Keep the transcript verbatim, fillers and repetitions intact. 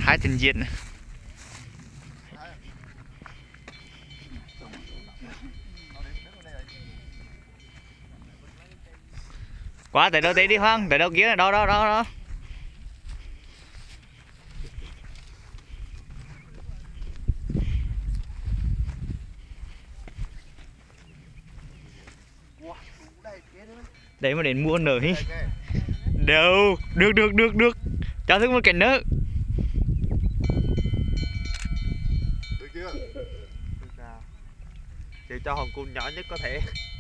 hai trình diện. Quá tới đâu tí đi Hoàng, tới đâu kia này, đó đó đó đó. Đấy mà đến mua nở hi. Đâu, được được được được. Cho thức một cảnh nữa. Được chưa? Được nào. Chỉ cho hòn cun nhỏ nhất có thể.